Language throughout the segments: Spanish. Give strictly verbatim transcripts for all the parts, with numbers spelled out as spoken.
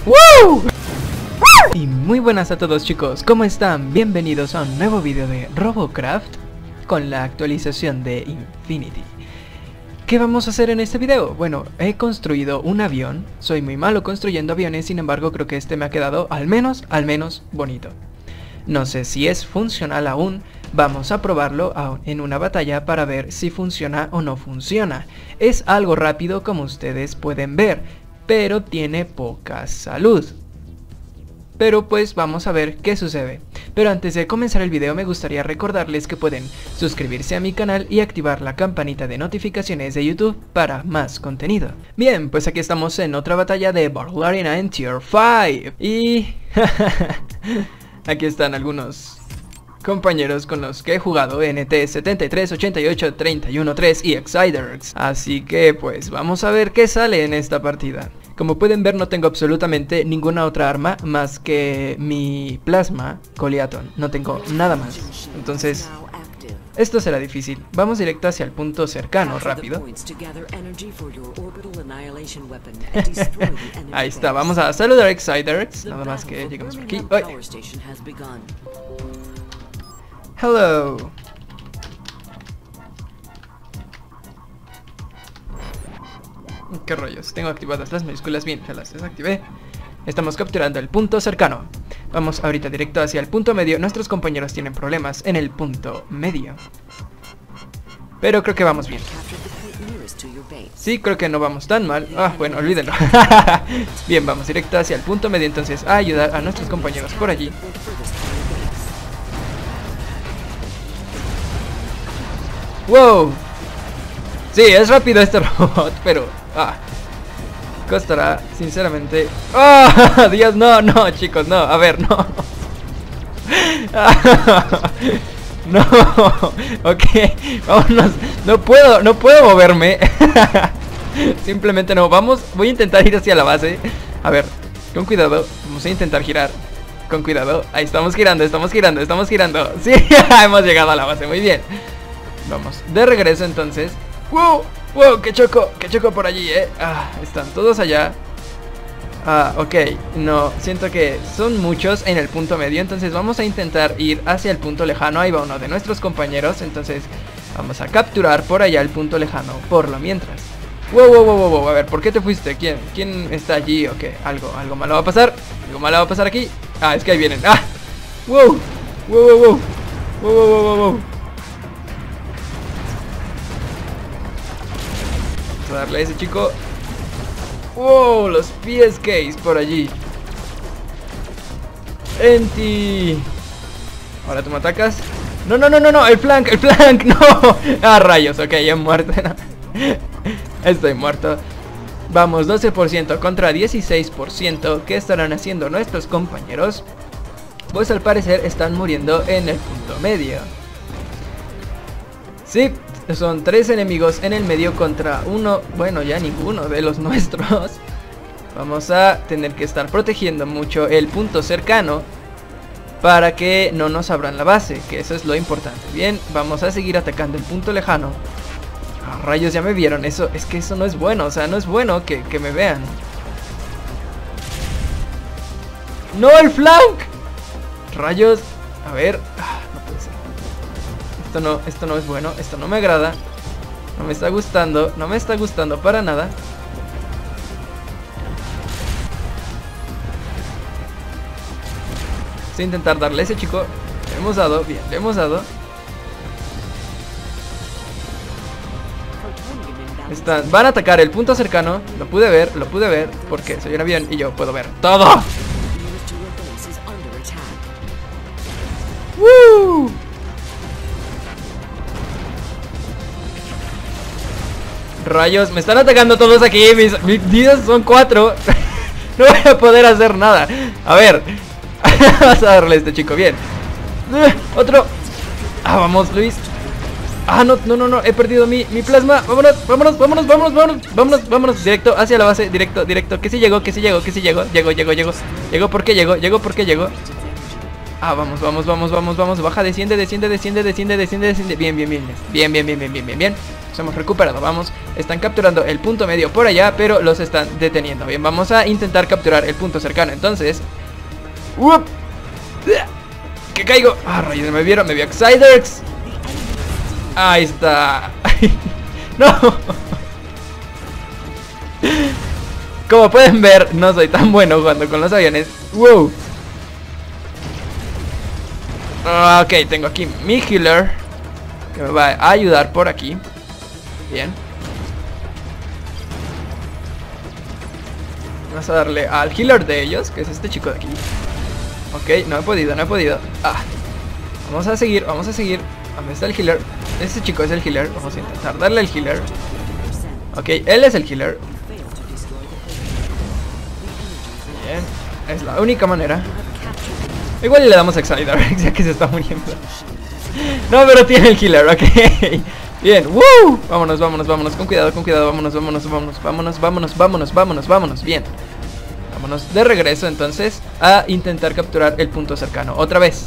¡Woo! Y muy buenas a todos, chicos, ¿cómo están? Bienvenidos a un nuevo video de Robocraft con la actualización de Infinity. ¿Qué vamos a hacer en este video? Bueno, he construido un avión. Soy muy malo construyendo aviones, sin embargo creo que este me ha quedado al menos, al menos bonito. No sé si es funcional aún. Vamos a probarlo en una batalla para ver si funciona o no funciona. Es algo rápido, como ustedes pueden ver, pero tiene poca salud. Pero pues vamos a ver qué sucede. Pero antes de comenzar el video me gustaría recordarles que pueden suscribirse a mi canal y activar la campanita de notificaciones de YouTube para más contenido. Bien, pues aquí estamos en otra batalla de Battle Arena en Tier cinco. Y... aquí están algunos compañeros con los que he jugado, N T setenta y tres, ochenta y ocho, treinta y uno, tres y Exciders. Así que pues vamos a ver qué sale en esta partida. Como pueden ver, no tengo absolutamente ninguna otra arma más que mi plasma Goliathon. No tengo nada más. Entonces, esto será difícil. Vamos directo hacia el punto cercano, rápido. Ahí está, vamos a saludar a Exciders. Nada más que llegamos por aquí. ¡Ay! Hello. ¿Qué rollos? Tengo activadas las mayúsculas, bien, ya las desactivé. Estamos capturando el punto cercano. Vamos ahorita directo hacia el punto medio. Nuestros compañeros tienen problemas en el punto medio, pero creo que vamos bien. Sí, creo que no vamos tan mal. Ah, bueno, olvídenlo. Bien, vamos directo hacia el punto medio entonces a ayudar a nuestros compañeros por allí. ¡Wow! Sí, es rápido este robot, pero... Ah, costará, sinceramente... ¡Oh, Dios! No, no, chicos, no, a ver, no. No, ok, vámonos. No puedo, no puedo moverme. Simplemente no, vamos, voy a intentar ir hacia la base. A ver, con cuidado, vamos a intentar girar. Con cuidado, ahí estamos girando, estamos girando, estamos girando. Sí, hemos llegado a la base, muy bien. Vamos, de regreso entonces. ¡Wow! ¡Wow! ¡Que choco! ¡Que choco por allí, eh! Ah, están todos allá. Ah, ok. No, siento que son muchos en el punto medio. Entonces vamos a intentar ir hacia el punto lejano. Ahí va uno de nuestros compañeros. Entonces vamos a capturar por allá el punto lejano por lo mientras. ¡Wow, wow, wow, wow! A ver, ¿por qué te fuiste? ¿Quién, quién está allí? Ok, algo, algo malo va a pasar. Algo malo va a pasar aquí. Ah, es que ahí vienen. ¡Ah! ¡Wow! ¡Wow, wow, wow! ¡Wow, wow, wow, wow, wow! A darle a ese chico. Wow, los P S Ks por allí. Enti. Ahora tú me atacas. No, no, no, no, no, el flank, el flank, no. Ah, rayos, ok, ya he muerto. Estoy muerto. Vamos, doce por ciento contra dieciséis por ciento. ¿Qué estarán haciendo nuestros compañeros? Pues al parecer están muriendo en el punto medio. Sí. Son tres enemigos en el medio contra uno, bueno, ya ninguno de los nuestros. Vamos a tener que estar protegiendo mucho el punto cercano para que no nos abran la base, que eso es lo importante. Bien, vamos a seguir atacando el punto lejano. Oh, rayos, ya me vieron, eso es que eso no es bueno, o sea, no es bueno que, que me vean. ¡No, el flank! Rayos, a ver... Esto no, esto no es bueno, esto no me agrada. No me está gustando, no me está gustando para nada. Voy a intentar darle a ese chico. Le hemos dado, bien, le hemos dado. Están, van a atacar el punto cercano. Lo pude ver, lo pude ver, porque soy un avión y yo puedo ver todo. ¡Woo! Rayos, me están atacando todos aquí. Mis, mis vidas son cuatro. No voy a poder hacer nada. A ver. Vas a darle a este chico, bien. uh, Otro. Ah, vamos, Luis. Ah, no, no, no, no, he perdido mi, mi plasma. Vámonos, vámonos, vámonos, vámonos, vámonos. Vámonos, vámonos, directo hacia la base. Directo, directo, que sí llegó, que sí llegó, que sí llegó. Llegó, llegó, llegó. Llegó porque llegó, llegó porque llegó. Ah, vamos, vamos, vamos, vamos, vamos. Baja, desciende, desciende, desciende, desciende, desciende, desciende. Bien, bien, bien, bien, bien, bien, bien, bien, bien, bien. Nos hemos recuperado, vamos. Están capturando el punto medio por allá, pero los están deteniendo. Bien, vamos a intentar capturar el punto cercano. Entonces, ¡Uop! ¡Que caigo! Ah, rayos, me vieron, me vio Xiderx. Ahí está. No. Como pueden ver, no soy tan bueno jugando con los aviones. Wow. Ok, tengo aquí mi healer, que me va a ayudar por aquí. Bien. Vamos a darle al healer de ellos, que es este chico de aquí. Ok, no he podido, no he podido. Ah. Vamos a seguir, vamos a seguir. ¿Dónde está el healer? Este chico es el healer. Vamos a intentar darle el healer. Ok, él es el healer. Bien, es la única manera. Igual le damos a Xiderx, ya que se está muriendo. No, pero tiene el healer, ok. Bien, ¡woo! Vámonos, vámonos, vámonos, con cuidado, con cuidado, vámonos, vámonos, vámonos, vámonos, vámonos, vámonos, vámonos, vámonos, bien. Vámonos de regreso entonces a intentar capturar el punto cercano, otra vez.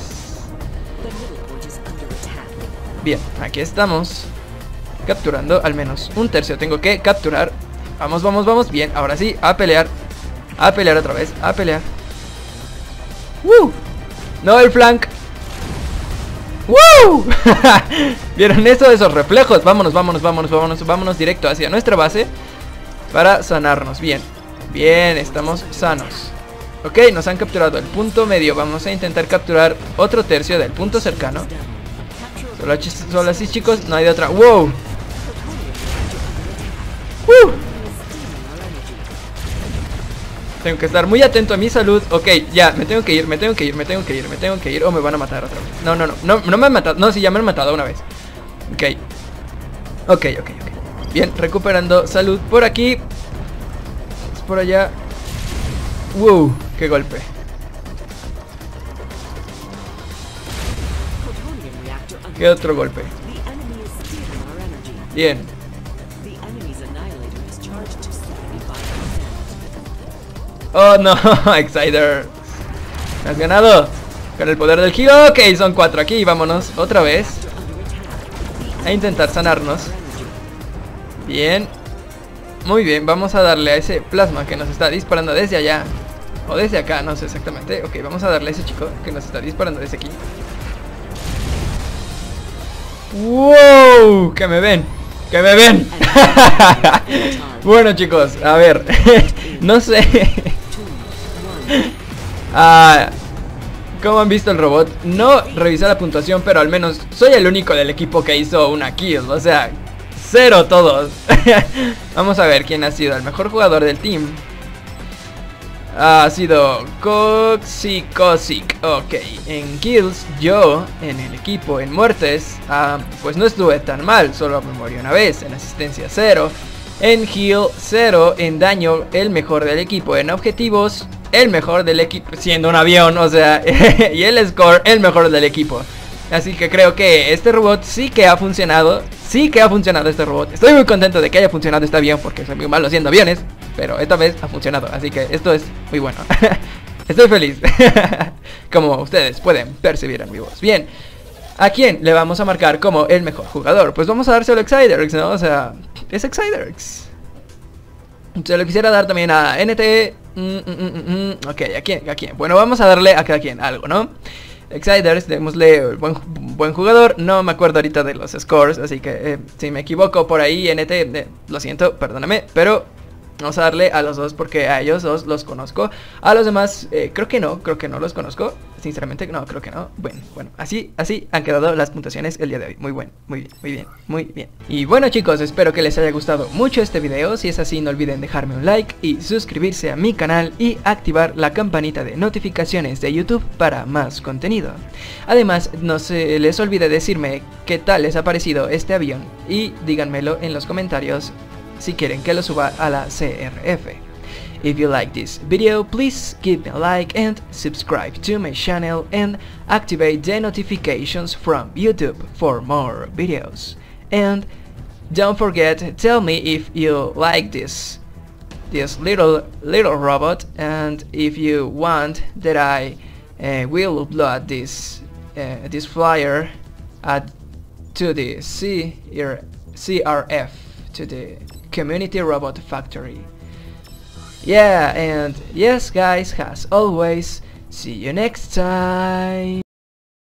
Bien, aquí estamos capturando al menos un tercio, tengo que capturar. Vamos, vamos, vamos, bien, ahora sí, a pelear. A pelear otra vez, a pelear. ¡Woo! No, el flank. ¡Woo! ¿Vieron eso? Esos reflejos. Vámonos, vámonos, vámonos, vámonos, vámonos directo hacia nuestra base para sanarnos. Bien, bien, estamos sanos. Ok, nos han capturado el punto medio. Vamos a intentar capturar otro tercio del punto cercano. Solo, solo así, chicos, no hay de otra. ¡Wow! ¡Woo! Tengo que estar muy atento a mi salud. Ok, ya, me tengo que ir, me tengo que ir, me tengo que ir, me tengo que ir o me van a matar otra vez. No, no, no, no, no me han matado. No, sí, ya me han matado una vez. Ok. Ok, ok, ok. Bien, recuperando salud por aquí. Vamos por allá. Wow, qué golpe. ¿Qué otro golpe? Bien. Oh no, Xiderx. ¿Me has ganado? Con el poder del giro. Ok, son cuatro aquí, vámonos otra vez a intentar sanarnos. Bien. Muy bien, vamos a darle a ese plasma que nos está disparando desde allá. O desde acá, no sé exactamente. Ok, vamos a darle a ese chico que nos está disparando desde aquí. ¡Wow! Que me ven, que me ven. Bueno, chicos, a ver. No sé. Ah, como han visto el robot, no revisé la puntuación, pero al menos soy el único del equipo que hizo una kill. O sea, cero todos. Vamos a ver quién ha sido el mejor jugador del team. Ha sido Coxicosic. Ok, en kills, yo en el equipo, en muertes, uh, pues no estuve tan mal. Solo me morí una vez. En asistencia cero. En heal cero. En daño el mejor del equipo. En objetivos el mejor del equipo, siendo un avión, o sea. Y el score el mejor del equipo. Así que creo que este robot sí que ha funcionado. Sí que ha funcionado este robot. Estoy muy contento de que haya funcionado este avión, porque soy muy malo haciendo aviones, pero esta vez ha funcionado, así que esto es muy bueno. Estoy feliz. Como ustedes pueden percibir en mi voz. Bien, ¿a quién le vamos a marcar como el mejor jugador? Pues vamos a dárselo a Xiderx, ¿no? O sea, es Xiderx. Se lo quisiera dar también a N T. mm, mm, mm, mm. Ok, ¿a quién? ¿A quién? Bueno, vamos a darle a cada quien algo, ¿no? Xiderx, démosle buen, buen jugador. No me acuerdo ahorita de los scores, así que eh, si me equivoco por ahí, N T, eh, lo siento, perdóname, pero vamos a darle a los dos porque a ellos dos los conozco. A los demás, eh, creo que no, creo que no los conozco. Sinceramente, no, creo que no. Bueno, bueno, así, así han quedado las puntuaciones el día de hoy. Muy bueno, muy bien, muy bien, muy bien. Y bueno, chicos, espero que les haya gustado mucho este video. Si es así, no olviden dejarme un like y suscribirse a mi canal y activar la campanita de notificaciones de YouTube para más contenido. Además, no se les olvide decirme qué tal les ha parecido este avión y díganmelo en los comentarios si quieren que lo suba a la C R F. If you like this video, please give me a like and subscribe to my channel and activate the notifications from YouTube for more videos. And don't forget, tell me if you like this this little little robot, and if you want that I uh, we'll upload this uh, this flyer at to the C R F, to the Community Robot Factory. Yeah, and yes guys, as always, see you next time.